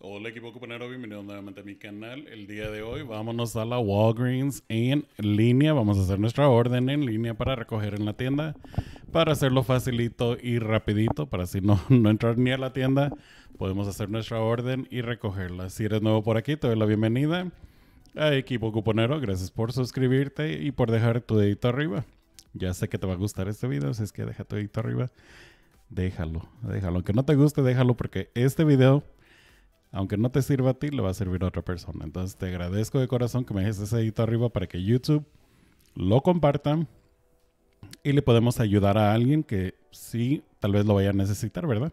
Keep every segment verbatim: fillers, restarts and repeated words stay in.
Hola equipo cuponero, bienvenidos nuevamente a mi canal. El día de hoy vámonos a la Walgreens en línea. Vamos a hacer nuestra orden en línea para recoger en la tienda. Para hacerlo facilito y rapidito, para así no, no entrar ni a la tienda, podemos hacer nuestra orden y recogerla. Si eres nuevo por aquí, te doy la bienvenida a equipo cuponero. Gracias por suscribirte y por dejar tu dedito arriba. Ya sé que te va a gustar este video, si es que deja tu dedito arriba. Déjalo, déjalo. Aunque no te guste, déjalo porque este video, aunque no te sirva a ti, le va a servir a otra persona. Entonces te agradezco de corazón que me dejes ese dedito arriba para que YouTube lo comparta y le podemos ayudar a alguien que sí, tal vez lo vaya a necesitar, ¿verdad?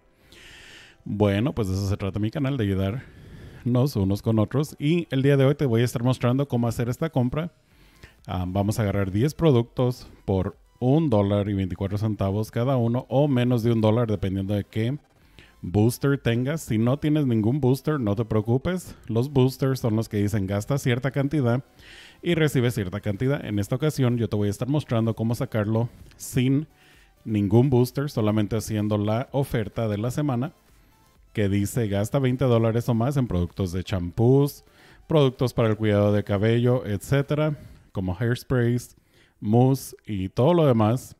Bueno, pues de eso se trata mi canal, de ayudarnos unos con otros. Y el día de hoy te voy a estar mostrando cómo hacer esta compra. Um, vamos a agarrar diez productos por un dólar y veinticuatro centavos cada uno, o menos de un dólar, dependiendo de qué booster tengas. Si no tienes ningún booster, no te preocupes. Los boosters son los que dicen gasta cierta cantidad y recibe cierta cantidad. En esta ocasión yo te voy a estar mostrando cómo sacarlo sin ningún booster, solamente haciendo la oferta de la semana que dice gasta veinte dólares o más en productos de champús, productos para el cuidado de cabello, etcétera, como hairsprays, mousse y todo lo demás,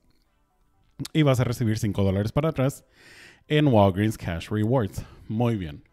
y vas a recibir cinco dólares para atrás en Walgreens Cash Rewards. Muy bien.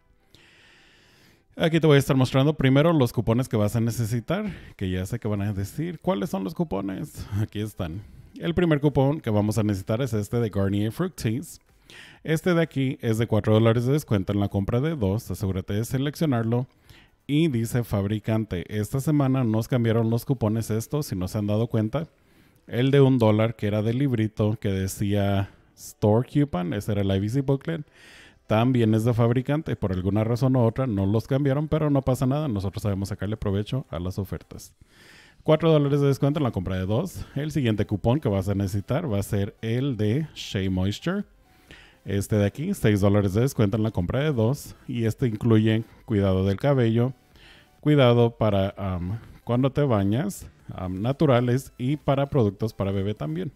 Aquí te voy a estar mostrando primero los cupones que vas a necesitar, que ya sé que van a decir, ¿cuáles son los cupones? Aquí están. El primer cupón que vamos a necesitar es este de Garnier Fructis. Este de aquí es de cuatro dólares de descuento en la compra de dos. Asegúrate de seleccionarlo. Y dice fabricante. Esta semana nos cambiaron los cupones estos, si no se han dado cuenta. El de un dólar, que era del librito que decía Store Coupon, ese era el I V C Booklet, también es de fabricante. Por alguna razón u otra no los cambiaron, pero no pasa nada. Nosotros sabemos sacarle provecho a las ofertas. cuatro dólares de descuento en la compra de dos. El siguiente cupón que vas a necesitar va a ser el de Shea Moisture. Este de aquí, seis dólares de descuento en la compra de dos. Y este incluye cuidado del cabello, cuidado para um, cuando te bañas, um, naturales, y para productos para bebé también.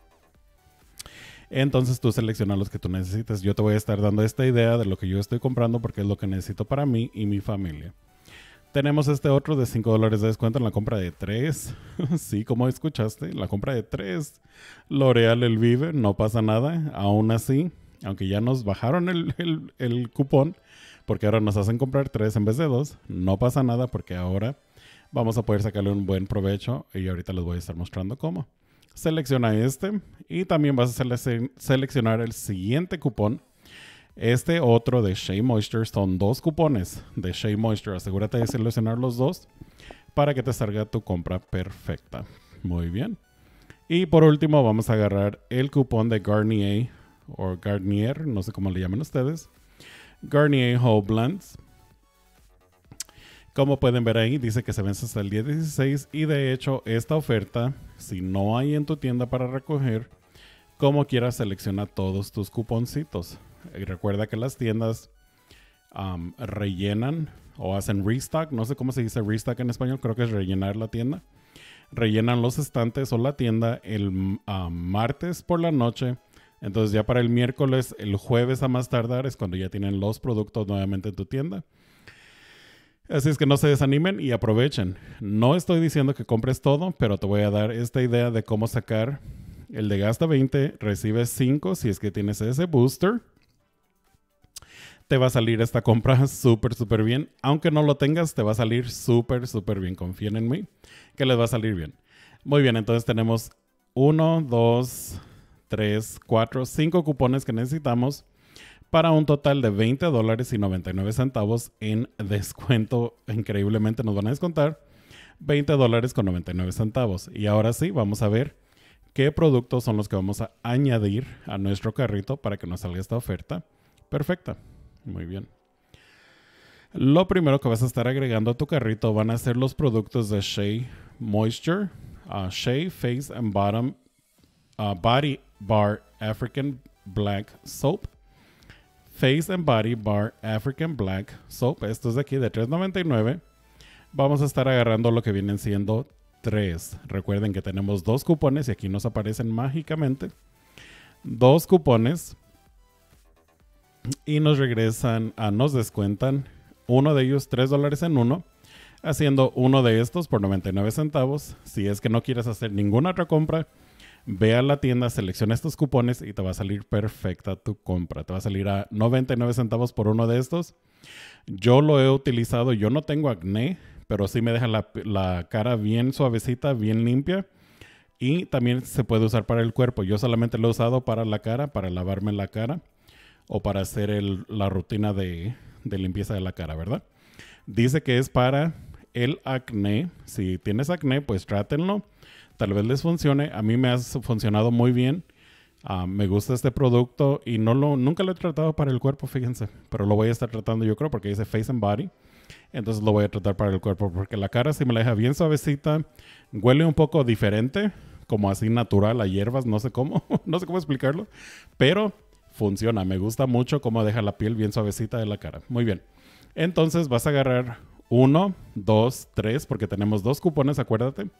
Entonces tú seleccionas los que tú necesites. Yo te voy a estar dando esta idea de lo que yo estoy comprando porque es lo que necesito para mí y mi familia. Tenemos este otro de cinco dólares de descuento en la compra de tres. Sí, como escuchaste, la compra de tres. L'Oreal Elvive, no pasa nada. Aún así, aunque ya nos bajaron el, el, el cupón, porque ahora nos hacen comprar tres en vez de dos, no pasa nada porque ahora vamos a poder sacarle un buen provecho y ahorita les voy a estar mostrando cómo. Selecciona este y también vas a sele seleccionar el siguiente cupón. Este otro de Shea Moisture, son dos cupones de Shea Moisture. Asegúrate de seleccionar los dos para que te salga tu compra perfecta. Muy bien. Y por último vamos a agarrar el cupón de Garnier o Garnier, no sé cómo le llaman ustedes. Garnier Whole Blends. Como pueden ver ahí, dice que se vence hasta el día dieciséis y de hecho esta oferta, si no hay en tu tienda para recoger, como quieras selecciona todos tus cuponcitos. Y recuerda que las tiendas um, rellenan o hacen restock, no sé cómo se dice restock en español, creo que es rellenar la tienda. Rellenan los estantes o la tienda el um, martes por la noche. Entonces ya para el miércoles, el jueves a más tardar es cuando ya tienen los productos nuevamente en tu tienda. Así es que no se desanimen y aprovechen. No estoy diciendo que compres todo, pero te voy a dar esta idea de cómo sacar el de gasta veinte, recibes cinco si es que tienes ese booster. Te va a salir esta compra súper, súper bien. Aunque no lo tengas, te va a salir súper, súper bien. Confíen en mí que les va a salir bien. Muy bien, entonces tenemos uno, dos, tres, cuatro, cinco cupones que necesitamos para un total de veinte dólares y noventa y nueve centavos en descuento. Increíblemente nos van a descontar veinte dólares con noventa y nueve centavos. Y ahora sí, vamos a ver qué productos son los que vamos a añadir a nuestro carrito para que nos salga esta oferta perfecta. Muy bien. Lo primero que vas a estar agregando a tu carrito van a ser los productos de Shea Moisture, uh, Shea Face and Bottom, uh, Body Bar African Black Soap, Face and Body Bar African Black Soap. Estos de aquí de tres noventa y nueve. Vamos a estar agarrando lo que vienen siendo tres. Recuerden que tenemos dos cupones y aquí nos aparecen mágicamente dos cupones y nos regresan, a, nos descuentan uno de ellos tres dólares en uno, haciendo uno de estos por noventa y nueve centavos. Si es que no quieres hacer ninguna otra compra, ve a la tienda, selecciona estos cupones y te va a salir perfecta tu compra. Te va a salir a noventa y nueve centavos por uno de estos. Yo lo he utilizado, yo no tengo acné, pero sí me deja la, la cara bien suavecita, bien limpia. Y también se puede usar para el cuerpo. Yo solamente lo he usado para la cara, para lavarme la cara o para hacer el, la rutina de, de limpieza de la cara, ¿verdad? Dice que es para el acné. Si tienes acné, pues trátenlo. Tal vez les funcione. A mí me ha funcionado muy bien. Uh, me gusta este producto y no lo, nunca lo he tratado para el cuerpo, fíjense. Pero lo voy a estar tratando yo creo porque dice Face and Body. Entonces lo voy a tratar para el cuerpo porque la cara sí me la deja bien suavecita. Huele un poco diferente, como así natural a hierbas, no sé cómo. No sé cómo explicarlo. Pero funciona. Me gusta mucho cómo deja la piel bien suavecita de la cara. Muy bien. Entonces vas a agarrar uno, dos, tres, porque tenemos dos cupones, acuérdate.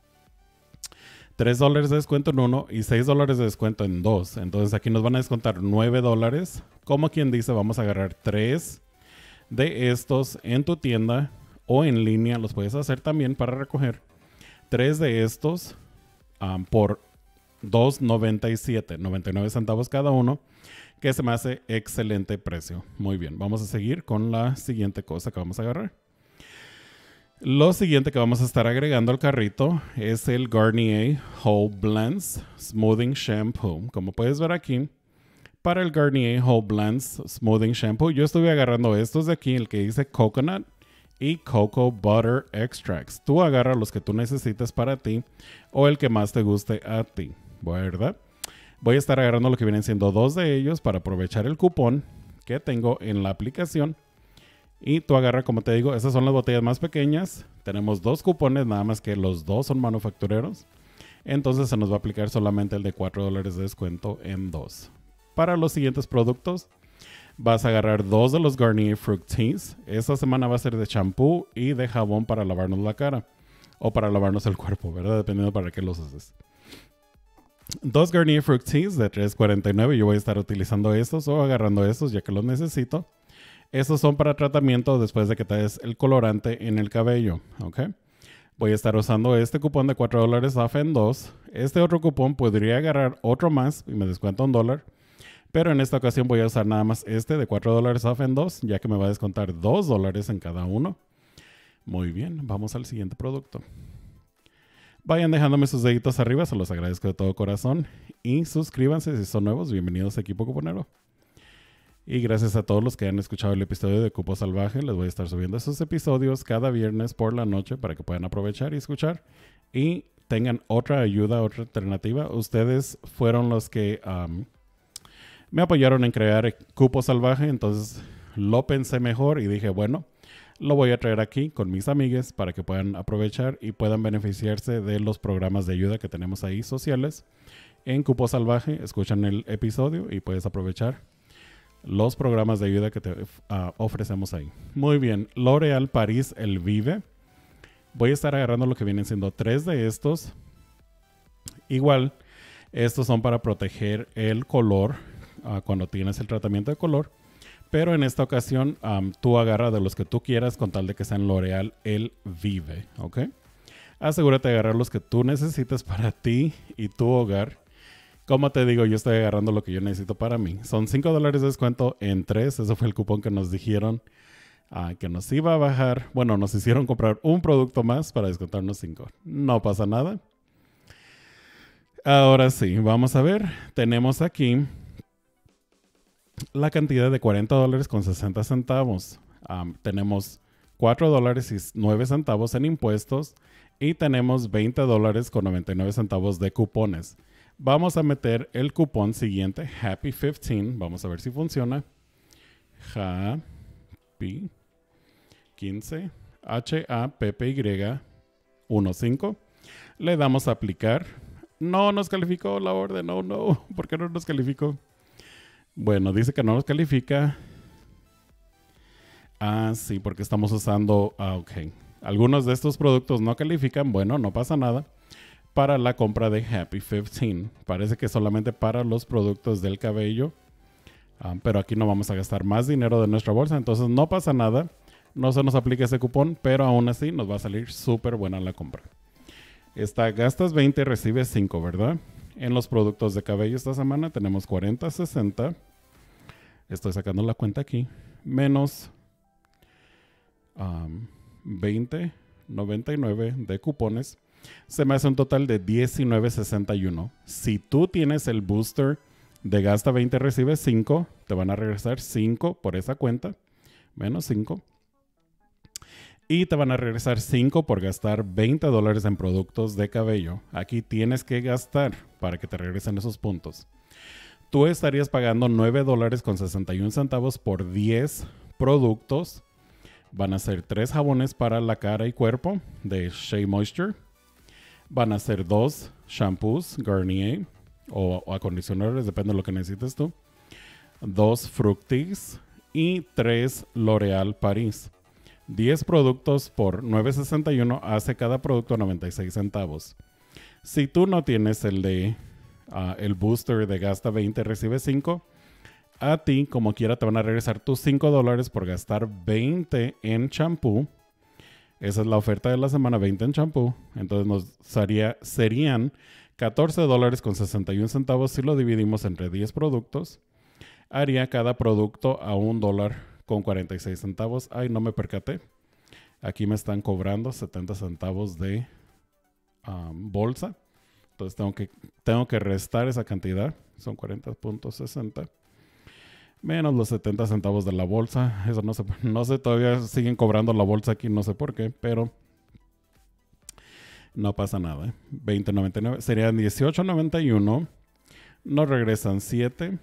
tres dólares de descuento en uno y seis dólares de descuento en dos. Entonces aquí nos van a descontar nueve dólares. Como quien dice, vamos a agarrar tres de estos en tu tienda o en línea. Los puedes hacer también para recoger. tres de estos um, por dos noventa y siete, noventa y nueve centavos cada uno, que se me hace excelente precio. Muy bien, vamos a seguir con la siguiente cosa que vamos a agarrar. Lo siguiente que vamos a estar agregando al carrito es el Garnier Whole Blends Smoothing Shampoo. Como puedes ver aquí, para el Garnier Whole Blends Smoothing Shampoo, yo estuve agarrando estos de aquí, el que dice Coconut y Cocoa Butter Extracts. Tú agarra los que tú necesites para ti o el que más te guste a ti, ¿verdad? Voy a estar agarrando lo que vienen siendo dos de ellos para aprovechar el cupón que tengo en la aplicación. Y tú agarra, como te digo, esas son las botellas más pequeñas. Tenemos dos cupones, nada más que los dos son manufactureros. Entonces se nos va a aplicar solamente el de cuatro dólares de descuento en dos. Para los siguientes productos, vas a agarrar dos de los Garnier Fructis. Esta semana va a ser de champú y de jabón para lavarnos la cara. O para lavarnos el cuerpo, ¿verdad? Dependiendo para qué los haces. Dos Garnier Fructis de tres cuarenta y nueve. Yo voy a estar utilizando estos o agarrando estos ya que los necesito. Estos son para tratamiento después de que te des el colorante en el cabello, ¿ok? Voy a estar usando este cupón de cuatro dólares off en dos. Este otro cupón podría agarrar otro más y me descuenta un dólar. Pero en esta ocasión voy a usar nada más este de cuatro dólares off en dos, ya que me va a descontar dos dólares en cada uno. Muy bien, vamos al siguiente producto. Vayan dejándome sus deditos arriba, se los agradezco de todo corazón. Y suscríbanse si son nuevos, bienvenidos a Equipo Cuponero. Y gracias a todos los que han escuchado el episodio de Cupo Salvaje. Les voy a estar subiendo esos episodios cada viernes por la noche para que puedan aprovechar y escuchar. Y tengan otra ayuda, otra alternativa. Ustedes fueron los que um, me apoyaron en crear Cupo Salvaje. Entonces lo pensé mejor y dije, bueno, lo voy a traer aquí con mis amigues para que puedan aprovechar y puedan beneficiarse de los programas de ayuda que tenemos ahí sociales. En Cupo Salvaje, escuchan el episodio y puedes aprovechar los programas de ayuda que te uh, ofrecemos ahí. Muy bien, L'Oréal Paris El Vive. Voy a estar agarrando lo que vienen siendo tres de estos. Igual, estos son para proteger el color uh, cuando tienes el tratamiento de color. Pero en esta ocasión, um, tú agarra de los que tú quieras con tal de que sean L'Oréal El Vive, ¿ok? Asegúrate de agarrar los que tú necesites para ti y tu hogar. Como te digo, yo estoy agarrando lo que yo necesito para mí. Son cinco dólares de descuento en tres. Ese fue el cupón que nos dijeron uh, que nos iba a bajar. Bueno, nos hicieron comprar un producto más para descontarnos cinco. No pasa nada. Ahora sí, vamos a ver. Tenemos aquí la cantidad de cuarenta dólares con sesenta centavos. Um, tenemos cuatro dólares y nueve centavos en impuestos. Y tenemos veinte dólares con noventa y nueve centavos de cupones. Vamos a meter el cupón siguiente, Happy quince. Vamos a ver si funciona. Happy quince. H A P P Y quince. Le damos a aplicar. No nos calificó la orden. No, no. ¿Por qué no nos calificó? Bueno, dice que no nos califica. Ah, sí, porque estamos usando... Ah, ok. Algunos de estos productos no califican. Bueno, no pasa nada. Para la compra de Happy quince. Parece que solamente para los productos del cabello. Um, pero aquí no vamos a gastar más dinero de nuestra bolsa. Entonces no pasa nada. no se nos aplica ese cupón, pero aún así nos va a salir súper buena la compra. Esta gastas veinte, recibes cinco, ¿verdad? En los productos de cabello esta semana tenemos cuarenta, sesenta. Estoy sacando la cuenta aquí. Menos um, veinte, noventa y nueve de cupones. Se me hace un total de diecinueve sesenta y uno. Si tú tienes el booster de gasta veinte, recibe cinco, te van a regresar cinco por esa cuenta. Menos cinco. Y te van a regresar cinco por gastar veinte dólares en productos de cabello. Aquí tienes que gastar para que te regresen esos puntos. Tú estarías pagando nueve dólares con sesenta y un centavos por diez productos. Van a ser tres jabones para la cara y cuerpo de Shea Moisture. Van a ser dos shampoos Garnier o, o acondicionadores, depende de lo que necesites tú. Dos Fructis y tres L'Oreal Paris. diez productos por nueve sesenta y uno hace cada producto noventa y seis centavos. Si tú no tienes el de uh, el booster de gasta veinte, recibe cinco, a ti como quiera te van a regresar tus cinco dólares por gastar veinte en champú. Esa es la oferta de la semana, veinte en champú. Entonces nos sería, serían catorce dólares con sesenta y un centavos si lo dividimos entre diez productos. Haría cada producto a un dólar con cuarenta y seis centavos. Ay, no me percaté. Aquí me están cobrando setenta centavos de um, bolsa. Entonces tengo que, tengo que restar esa cantidad. Son cuarenta punto sesenta. Menos los setenta centavos de la bolsa. Eso no sé, no sé, todavía siguen cobrando la bolsa aquí, no sé por qué, pero no pasa nada. ¿eh? veinte noventa y nueve serían dieciocho noventa y uno. Nos regresan siete.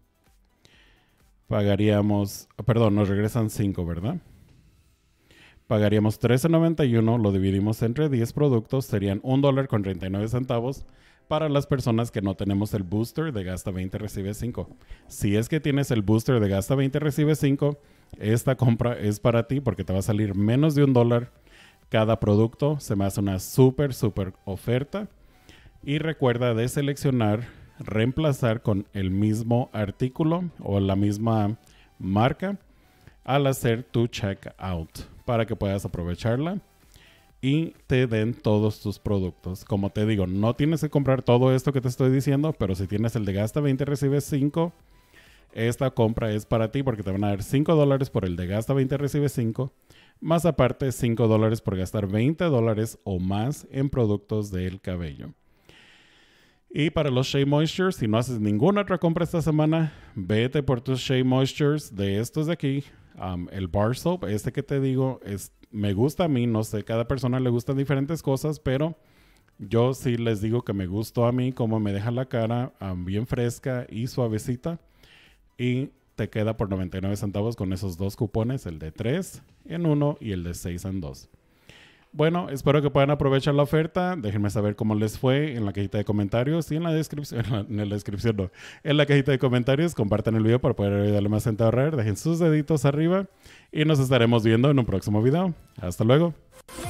Pagaríamos, perdón, nos regresan cinco, ¿verdad? Pagaríamos trece noventa y uno, lo dividimos entre diez productos, serían un dólar con treinta y nueve centavos para las personas que no tenemos el booster de gasta veinte, recibe cinco. Si es que tienes el booster de gasta veinte, recibe cinco, esta compra es para ti porque te va a salir menos de un dólar cada producto. Se me hace una súper, súper oferta. Y recuerda de seleccionar, reemplazar con el mismo artículo o la misma marca al hacer tu checkout para que puedas aprovecharla y te den todos tus productos. Como te digo, no tienes que comprar todo esto que te estoy diciendo, pero si tienes el de gasta veinte, recibes cinco. Esta compra es para ti porque te van a dar cinco dólares por el de gasta veinte, recibes cinco. Más aparte, cinco dólares por gastar veinte dólares o más en productos del cabello. Y para los Shea Moistures, si no haces ninguna otra compra esta semana, vete por tus Shea Moistures de estos de aquí. Um, el Bar Soap, este que te digo, es, me gusta a mí. No sé, cada persona le gustan diferentes cosas, pero yo sí les digo que me gustó a mí como me deja la cara um, bien fresca y suavecita. Y te queda por noventa y nueve centavos con esos dos cupones, el de tres en uno y el de seis en dos. Bueno, espero que puedan aprovechar la oferta. Déjenme saber cómo les fue en la cajita de comentarios y en la descripción, en la, en la descripción no, en la cajita de comentarios. Compartan el video para poder ayudarle más gente a ahorrar. Dejen sus deditos arriba y nos estaremos viendo en un próximo video. Hasta luego.